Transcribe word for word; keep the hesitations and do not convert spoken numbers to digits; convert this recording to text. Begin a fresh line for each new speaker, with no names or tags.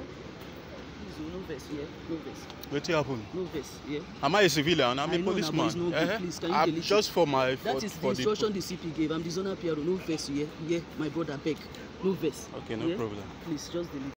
No verse, yeah. No verse.
What happened?
No verse, yeah.
Am I a civilian? I'm
I
a
know,
policeman.
no,
uh-huh.
please, can you
I'm
delete
just
it?
for my. For,
That is
for
the instruction
the,
the C P gave. I'm the zonal P R O. No verse, yeah. Yeah, my brother, beg. No verse.
Okay, no
yeah?
problem.
Please, just delete.